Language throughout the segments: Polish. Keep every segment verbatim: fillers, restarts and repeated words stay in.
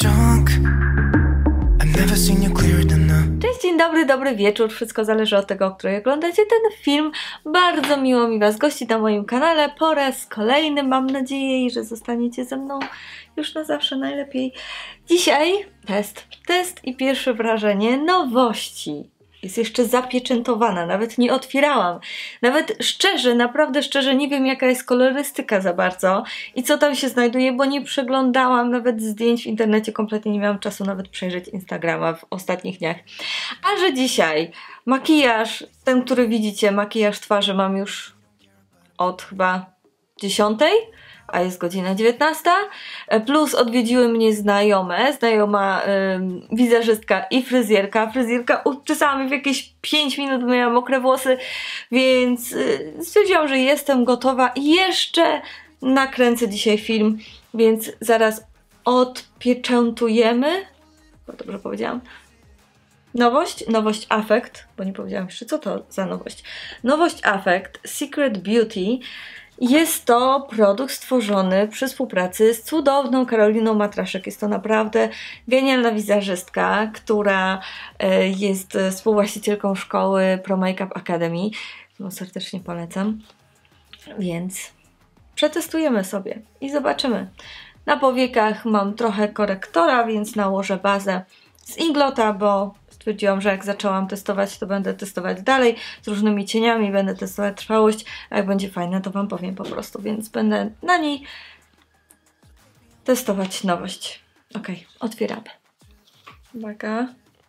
Cześć, dzień dobry, dobry wieczór, wszystko zależy od tego, o której oglądacie ten film. Bardzo miło mi Was gościć na moim kanale po raz kolejny. Mam nadzieję, że zostaniecie ze mną już na zawsze najlepiej. Dzisiaj test, test i pierwsze wrażenie nowości. Jest jeszcze zapieczętowana, nawet nie otwierałam. Nawet szczerze, naprawdę szczerze nie wiem, jaka jest kolorystyka za bardzo i co tam się znajduje, bo nie przeglądałam nawet zdjęć w internecie, kompletnie nie miałam czasu nawet przejrzeć Instagrama w ostatnich dniach. A że dzisiaj makijaż, ten, który widzicie, makijaż twarzy mam już od chyba dziesiątej, a jest godzina dziewiętnasta, plus odwiedziły mnie znajome, znajoma ym, wizerzystka i fryzjerka. Fryzjerka uczesała mi w jakieś pięć minut, miałam mokre włosy, więc yy, stwierdziłam, że jestem gotowa i jeszcze nakręcę dzisiaj film, więc zaraz odpieczętujemy, bo dobrze powiedziałam, nowość, nowość Affect, bo nie powiedziałam jeszcze, co to za nowość. Nowość Affect Secret Beauty. Jest to produkt stworzony przy współpracy z cudowną Karoliną Matraszek. Jest to naprawdę genialna wizerzystka, która jest współwłaścicielką szkoły Pro Makeup Academy, którą serdecznie polecam. Więc przetestujemy sobie i zobaczymy. Na powiekach mam trochę korektora, więc nałożę bazę z Inglota, bo stwierdziłam, że jak zaczęłam testować, to będę testować dalej z różnymi cieniami, będę testować trwałość, a jak będzie fajne, to Wam powiem po prostu, więc będę na niej testować nowość. Ok, otwieramy. Uwaga.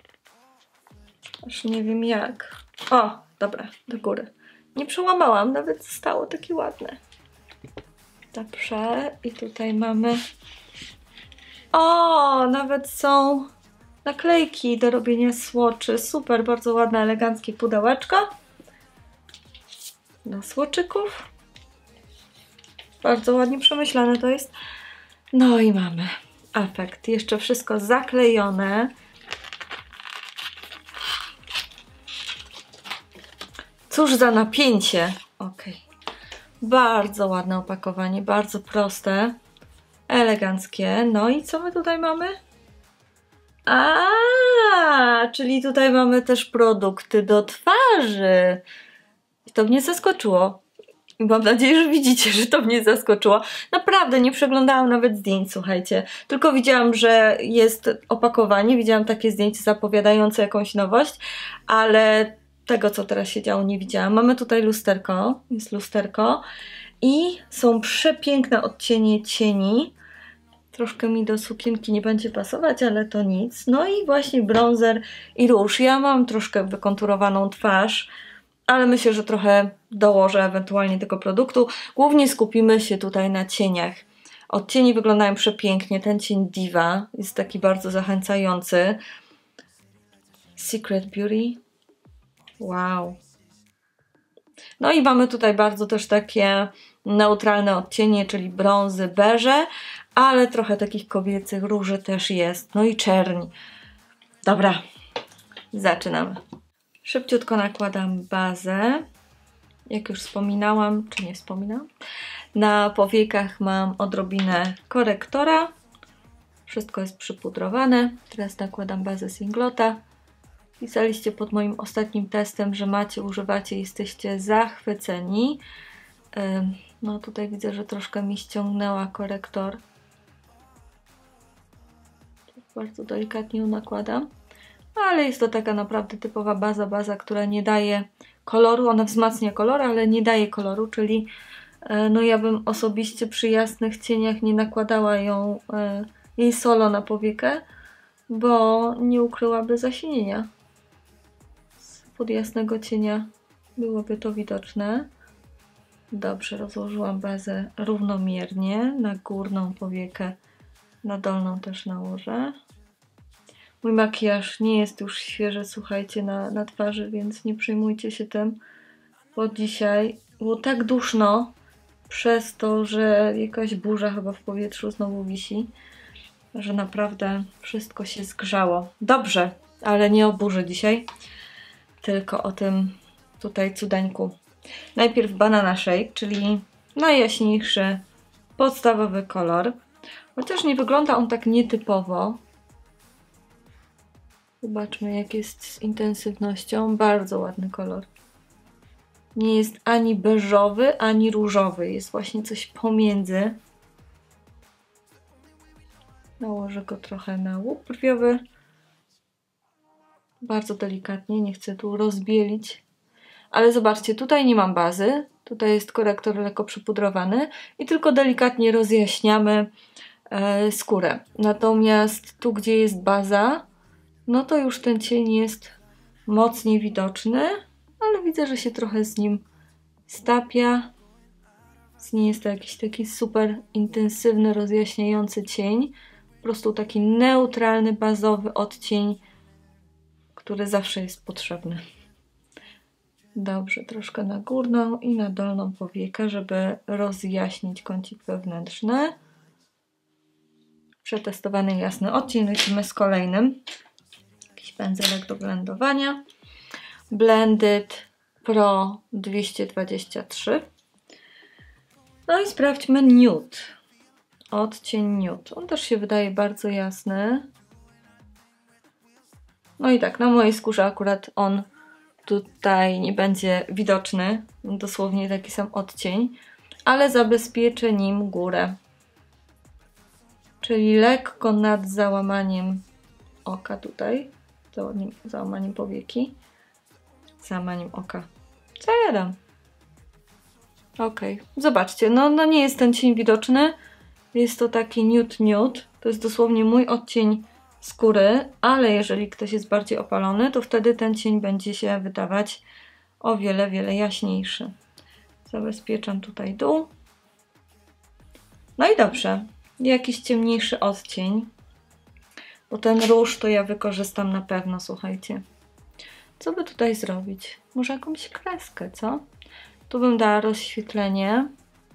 Aż nie wiem jak. O, dobra, do góry. Nie przełamałam, nawet zostało takie ładne. Dobrze, i tutaj mamy... O, nawet są naklejki do robienia słoczy. Super, bardzo ładne, eleganckie pudełeczko do słoczyków. Bardzo ładnie przemyślane to jest. No i mamy Affect. Jeszcze wszystko zaklejone. Cóż za napięcie. Ok. Bardzo ładne opakowanie, bardzo proste, eleganckie. No i co my tutaj mamy? A, czyli tutaj mamy też produkty do twarzy. I to mnie zaskoczyło. I mam nadzieję, że widzicie, że to mnie zaskoczyło. Naprawdę nie przeglądałam nawet zdjęć, słuchajcie. Tylko widziałam, że jest opakowanie. Widziałam takie zdjęcie zapowiadające jakąś nowość, ale tego, co teraz się działo, nie widziałam. Mamy tutaj lusterko. Jest lusterko. I są przepiękne odcienie cieni. Troszkę mi do sukienki nie będzie pasować, ale to nic. No i właśnie bronzer i róż. Ja mam troszkę wykonturowaną twarz, ale myślę, że trochę dołożę ewentualnie tego produktu. Głównie skupimy się tutaj na cieniach. Odcieni wyglądają przepięknie. Ten cień Diva jest taki bardzo zachęcający. Secret Beauty. Wow. No i mamy tutaj bardzo też takie neutralne odcienie, czyli brązy, beże, ale trochę takich kobiecych róży też jest. No i czerń. Dobra, zaczynamy. Szybciutko nakładam bazę. Jak już wspominałam, czy nie wspominałam, na powiekach mam odrobinę korektora. Wszystko jest przypudrowane. Teraz nakładam bazę z Inglota. Pisaliście pod moim ostatnim testem, że macie, używacie, jesteście zachwyceni. No tutaj widzę, że troszkę mi ściągnęła korektor. Bardzo delikatnie ją nakładam. Ale jest to taka naprawdę typowa baza, baza, która nie daje koloru. Ona wzmacnia kolor, ale nie daje koloru, czyli no ja bym osobiście przy jasnych cieniach nie nakładała ją, jej solo na powiekę, bo nie ukryłaby zasinienia. Spod jasnego cienia byłoby to widoczne. Dobrze, rozłożyłam bazę równomiernie na górną powiekę, na dolną też nałożę. Mój makijaż nie jest już świeży, słuchajcie, na, na twarzy, więc nie przejmujcie się tym, bo dzisiaj było tak duszno przez to, że jakaś burza chyba w powietrzu znowu wisi, że naprawdę wszystko się zgrzało. Dobrze, ale nie o burzy dzisiaj, tylko o tym tutaj cudeńku. Najpierw Banana Shake, czyli najjaśniejszy, podstawowy kolor. Chociaż nie wygląda on tak nietypowo. Zobaczmy, jak jest z intensywnością. Bardzo ładny kolor. Nie jest ani beżowy, ani różowy. Jest właśnie coś pomiędzy. Nałożę go trochę na łuk brwiowy. Bardzo delikatnie, nie chcę tu rozbielić. Ale zobaczcie, tutaj nie mam bazy. Tutaj jest korektor lekko przypudrowany i tylko delikatnie rozjaśniamy e, skórę. Natomiast tu, gdzie jest baza, no to już ten cień jest mocniej widoczny, ale widzę, że się trochę z nim stapia. Nie jest to jakiś taki super intensywny, rozjaśniający cień. Po prostu taki neutralny, bazowy odcień, który zawsze jest potrzebny. Dobrze, troszkę na górną i na dolną powiekę, żeby rozjaśnić kącik wewnętrzny. Przetestowany jasny odcień. Lecimy z kolejnym. Jakiś pędzelek do blendowania. Blended Pro dwieście dwadzieścia trzy. No i sprawdźmy nude. Odcień nude. On też się wydaje bardzo jasny. No i tak, na mojej skórze akurat on tutaj nie będzie widoczny. Dosłownie taki sam odcień. Ale zabezpieczę nim górę. Czyli lekko nad załamaniem oka tutaj. Załamaniem powieki. Załamaniem oka. Co ja dam? Okej, zobaczcie, no, no nie jest ten cień widoczny. Jest to taki nude nude. To jest dosłownie mój odcień skóry, ale jeżeli ktoś jest bardziej opalony, to wtedy ten cień będzie się wydawać o wiele, wiele jaśniejszy. Zabezpieczam tutaj dół. No i dobrze. Jakiś ciemniejszy odcień. Bo ten róż to ja wykorzystam na pewno, słuchajcie. Co by tutaj zrobić? Może jakąś kreskę, co? Tu bym dała rozświetlenie.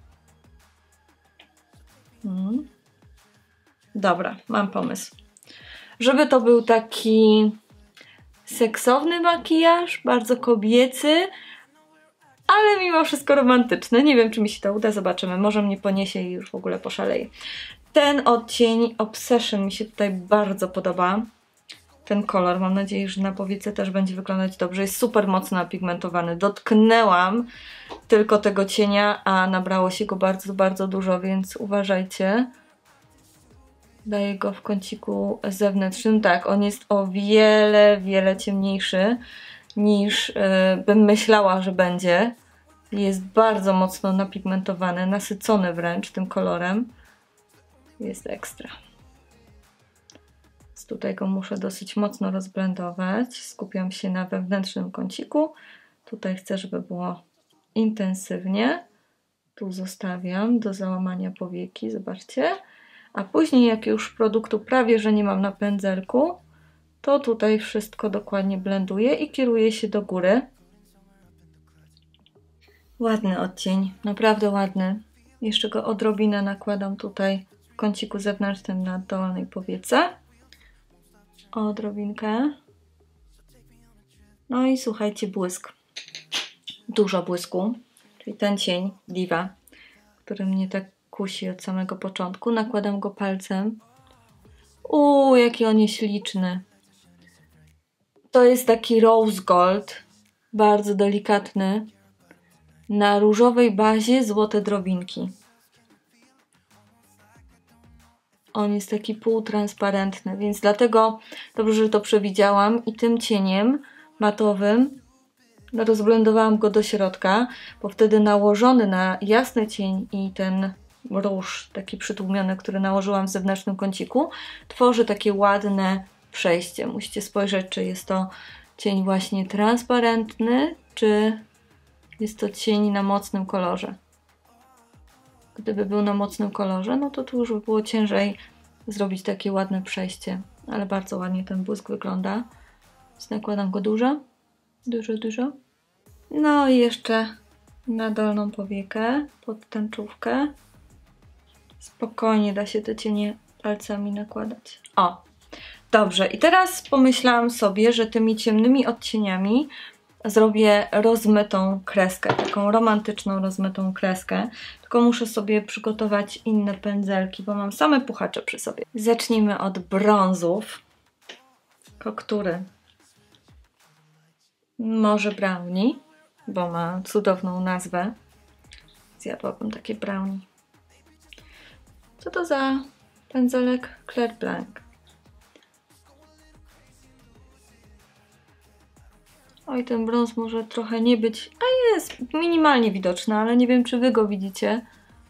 Hmm. Dobra, mam pomysł. Żeby to był taki seksowny makijaż, bardzo kobiecy, ale mimo wszystko romantyczny. Nie wiem, czy mi się to uda, zobaczymy. Może mnie poniesie i już w ogóle poszaleje. Ten odcień Obsession mi się tutaj bardzo podoba. Ten kolor, mam nadzieję, że na powiece też będzie wyglądać dobrze. Jest super mocno napigmentowany. Dotknęłam tylko tego cienia, a nabrało się go bardzo, bardzo dużo, więc uważajcie. Daję go w kąciku zewnętrznym. Tak, on jest o wiele, wiele ciemniejszy niż yy, bym myślała, że będzie. Jest bardzo mocno napigmentowany, nasycony wręcz tym kolorem. Jest ekstra. Więc tutaj go muszę dosyć mocno rozblendować. Skupiam się na wewnętrznym kąciku. Tutaj chcę, żeby było intensywnie. Tu zostawiam do załamania powieki, zobaczcie. A później, jak już produktu prawie, że nie mam na pędzelku, to tutaj wszystko dokładnie blenduję i kieruję się do góry. Ładny odcień, naprawdę ładny. Jeszcze go odrobinę nakładam tutaj w kąciku zewnętrznym na dolnej powiece. Odrobinkę. No i słuchajcie, błysk. Dużo błysku, czyli ten cień Diva, który mnie tak kusi od samego początku. Nakładam go palcem. Uuu, jaki on jest śliczny. To jest taki rose gold, bardzo delikatny, na różowej bazie złote drobinki. On jest taki półtransparentny, więc dlatego dobrze, że to przewidziałam i tym cieniem matowym rozblendowałam go do środka, bo wtedy nałożony na jasny cień i ten róż taki przytłumiony, który nałożyłam w zewnętrznym kąciku, tworzy takie ładne przejście. Musicie spojrzeć, czy jest to cień właśnie transparentny, czy jest to cień na mocnym kolorze. Gdyby był na mocnym kolorze, no to tu już by było ciężej zrobić takie ładne przejście. Ale bardzo ładnie ten błysk wygląda. Więc nakładam go dużo. Dużo, dużo. No i jeszcze na dolną powiekę, pod tęczówkę. Spokojnie da się te cienie palcami nakładać. O, dobrze. I teraz pomyślałam sobie, że tymi ciemnymi odcieniami zrobię rozmytą kreskę, taką romantyczną rozmytą kreskę. Tylko muszę sobie przygotować inne pędzelki, bo mam same puchacze przy sobie. Zacznijmy od brązów. Koktury. Może brownie, bo ma cudowną nazwę. Zjadłabym takie brownie. Co to za pędzelek? Clair Blanc. Oj, ten brąz może trochę nie być, a jest minimalnie widoczny, ale nie wiem, czy wy go widzicie.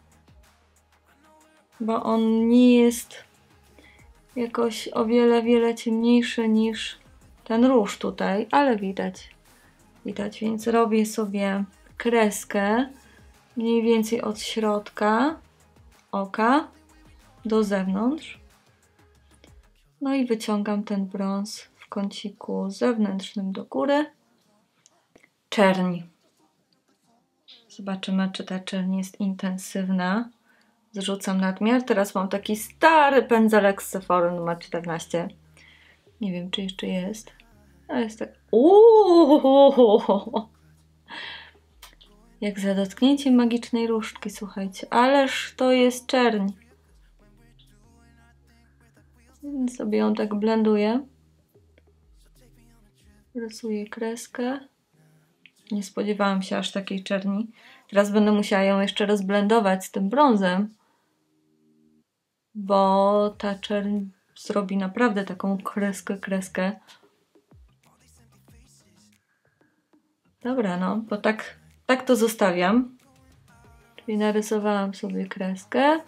Bo on nie jest jakoś o wiele, wiele ciemniejszy niż ten róż tutaj, ale widać. Widać, więc robię sobie kreskę mniej więcej od środka oka do zewnątrz. No i wyciągam ten brąz w kąciku zewnętrznym do góry. Czerń. Zobaczymy, czy ta czerń jest intensywna. Zrzucam nadmiar. Teraz mam taki stary pędzelek z Sephory numer czternaście. Nie wiem, czy jeszcze jest. Ale jest tak... Uuuu! Jak za dotknięciem magicznej różdżki, słuchajcie. Ależ to jest czerń. Więc sobie ją tak blenduję. Rysuję kreskę. Nie spodziewałam się aż takiej czerni. Teraz będę musiała ją jeszcze rozblendować z tym brązem, bo ta czerń zrobi naprawdę taką kreskę, kreskę. Dobra, no, bo tak, tak to zostawiam. Czyli narysowałam sobie kreskę.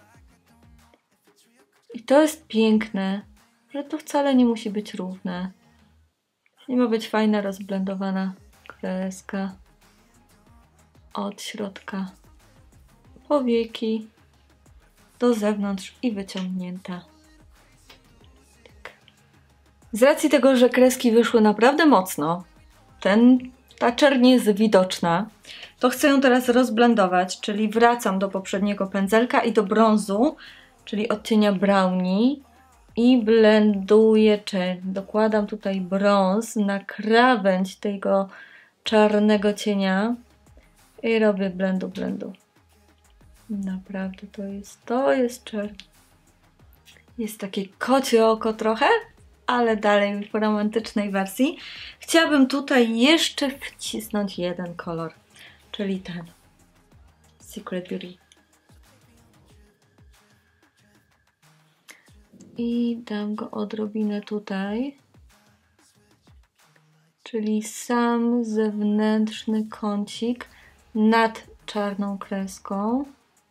I to jest piękne, że to wcale nie musi być równe. Nie ma być fajna, rozblendowana kreska od środka powieki do zewnątrz i wyciągnięta. Tak. Z racji tego, że kreski wyszły naprawdę mocno, ten, ta czerń jest widoczna, to chcę ją teraz rozblendować, czyli wracam do poprzedniego pędzelka i do brązu, czyli odcienia brownie i blenduję czerń. Dokładam tutaj brąz na krawędź tego czarnego cienia i robię blendu, blendu. Naprawdę to jest, to jest czerń. Jest takie kocie oko trochę, ale dalej w romantycznej wersji. Chciałabym tutaj jeszcze wcisnąć jeden kolor, czyli ten Secret Beauty. I dam go odrobinę tutaj, czyli sam zewnętrzny kącik nad czarną kreską.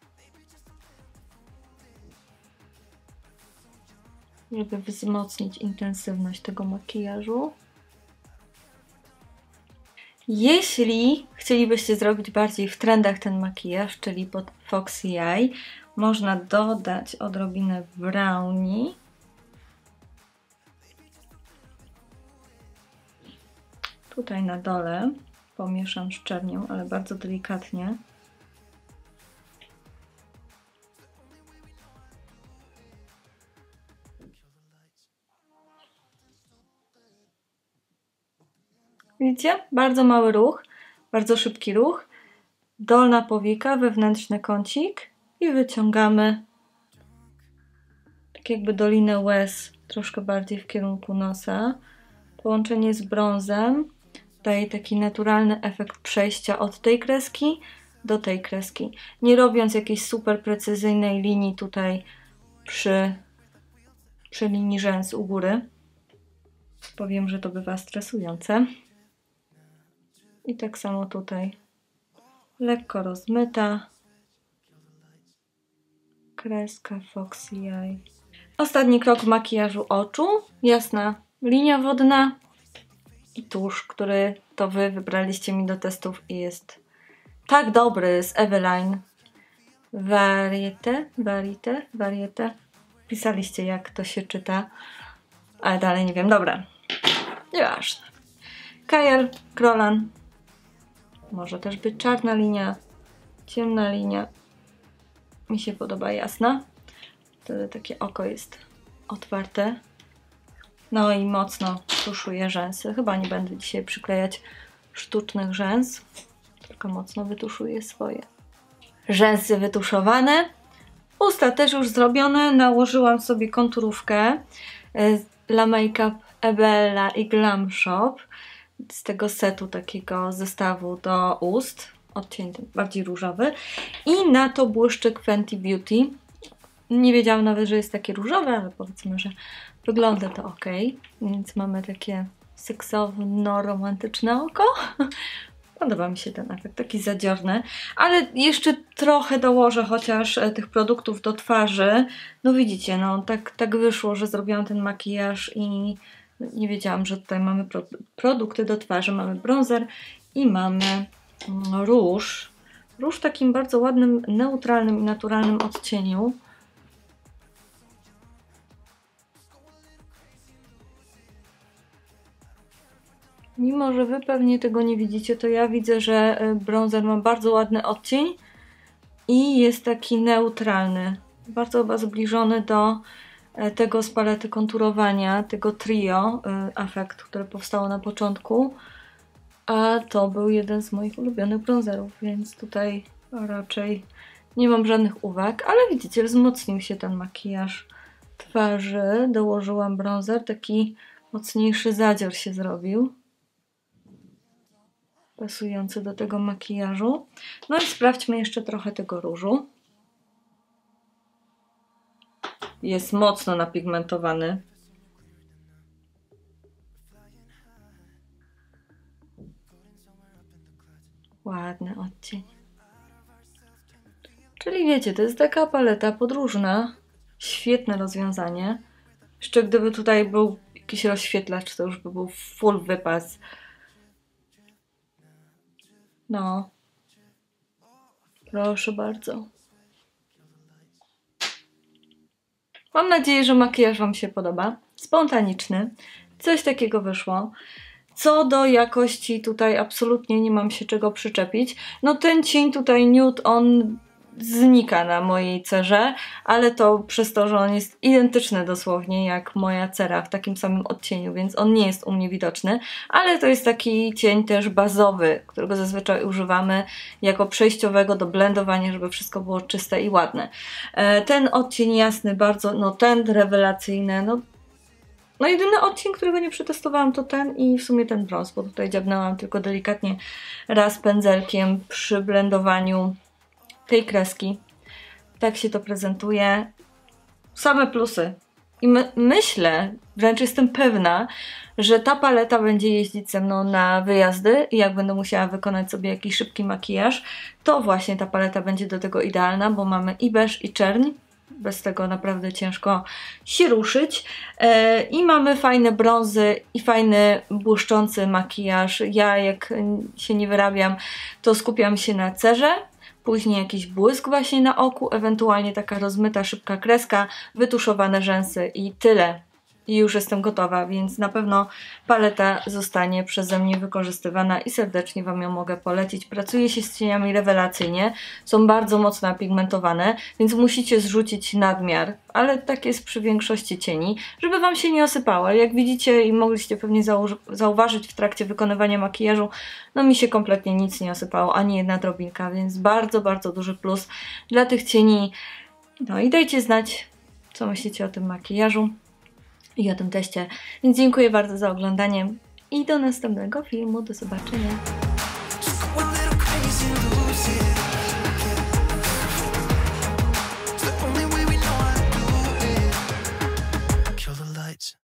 Żeby wzmocnić intensywność tego makijażu. Jeśli chcielibyście zrobić bardziej w trendach ten makijaż, czyli pod Foxy Eye, można dodać odrobinę brownie. Tutaj na dole pomieszam z czernią, ale bardzo delikatnie. Widzicie? Bardzo mały ruch, bardzo szybki ruch. Dolna powieka, wewnętrzny kącik i wyciągamy tak jakby dolinę łez troszkę bardziej w kierunku nosa. Połączenie z brązem daje taki naturalny efekt przejścia od tej kreski do tej kreski. Nie robiąc jakiejś super precyzyjnej linii tutaj przy, przy linii rzęs u góry. Powiem, że to bywa stresujące. I tak samo tutaj. Lekko rozmyta. Kreska Foxy Eye. Ostatni krok w makijażu oczu. Jasna linia wodna i tusz, który to wy wybraliście mi do testów i jest tak dobry, z Eveline. Varieté, Varieté, Varieté. Pisaliście, jak to się czyta, ale dalej nie wiem. Dobra, nieważne. Kajal, Krolan. Może też być czarna linia, ciemna linia. Mi się podoba jasna. Wtedy takie oko jest otwarte. No i mocno tuszuję rzęsy. Chyba nie będę dzisiaj przyklejać sztucznych rzęs. Tylko mocno wytuszuję swoje. Rzęsy wytuszowane. Usta też już zrobione. Nałożyłam sobie konturówkę La Make-up Ebella i Glam Shop z tego setu, takiego zestawu do ust. Odcień bardziej różowy. I na to błyszczyk Fenty Beauty. Nie wiedziałam nawet, że jest takie różowe, ale powiedzmy, że wygląda to ok. Więc mamy takie seksowno-romantyczne oko. Podoba mi się ten efekt, taki zadziorny. Ale jeszcze trochę dołożę chociaż tych produktów do twarzy. No widzicie, no tak, tak wyszło, że zrobiłam ten makijaż i nie wiedziałam, że tutaj mamy pro produkty do twarzy. Mamy bronzer i mamy róż. Róż w takim bardzo ładnym, neutralnym i naturalnym odcieniu. Mimo że wy pewnie tego nie widzicie, to ja widzę, że bronzer ma bardzo ładny odcień i jest taki neutralny. Bardzo chyba zbliżony do tego z palety konturowania, tego trio Affect, które powstało na początku. A to był jeden z moich ulubionych bronzerów, więc tutaj raczej nie mam żadnych uwag. Ale widzicie, wzmocnił się ten makijaż twarzy. Dołożyłam bronzer, taki mocniejszy zadzior się zrobił. Pasujący do tego makijażu. No i sprawdźmy jeszcze trochę tego różu. Jest mocno napigmentowany. Ładny odcień. Czyli wiecie, to jest taka paleta podróżna. Świetne rozwiązanie. Jeszcze gdyby tutaj był jakiś rozświetlacz, to już by był full wypas. No. Proszę bardzo. Mam nadzieję, że makijaż wam się podoba. Spontaniczny. Coś takiego wyszło. Co do jakości tutaj absolutnie nie mam się czego przyczepić. No ten cień tutaj nude, on znika na mojej cerze, ale to przez to, że on jest identyczny dosłownie jak moja cera w takim samym odcieniu, więc on nie jest u mnie widoczny, ale to jest taki cień też bazowy, którego zazwyczaj używamy jako przejściowego do blendowania, żeby wszystko było czyste i ładne. Ten odcień jasny bardzo, no ten rewelacyjny, no No jedyny odcień, którego nie przetestowałam, to ten i w sumie ten brąz, bo tutaj dziabnęłam tylko delikatnie raz pędzelkiem przy blendowaniu tej kreski. Tak się to prezentuje. Same plusy. I my, myślę, wręcz jestem pewna, że ta paleta będzie jeździć ze mną na wyjazdy i jak będę musiała wykonać sobie jakiś szybki makijaż, to właśnie ta paleta będzie do tego idealna, bo mamy i beż, i czerń. Bez tego naprawdę ciężko się ruszyć. Yy, I mamy fajne brązy i fajny błyszczący makijaż. Ja jak się nie wyrabiam, to skupiam się na cerze. Później jakiś błysk właśnie na oku, ewentualnie taka rozmyta, szybka kreska, wytuszowane rzęsy i tyle. I już jestem gotowa, więc na pewno paleta zostanie przeze mnie wykorzystywana i serdecznie wam ją mogę polecić. Pracuje się z cieniami rewelacyjnie, są bardzo mocno napigmentowane, więc musicie zrzucić nadmiar, ale tak jest przy większości cieni, żeby wam się nie osypało. Jak widzicie i mogliście pewnie zauważyć w trakcie wykonywania makijażu, no mi się kompletnie nic nie osypało, ani jedna drobinka, więc bardzo, bardzo duży plus dla tych cieni. No i dajcie znać, co myślicie o tym makijażu i o tym teście. Więc dziękuję bardzo za oglądanie i do następnego filmu. Do zobaczenia.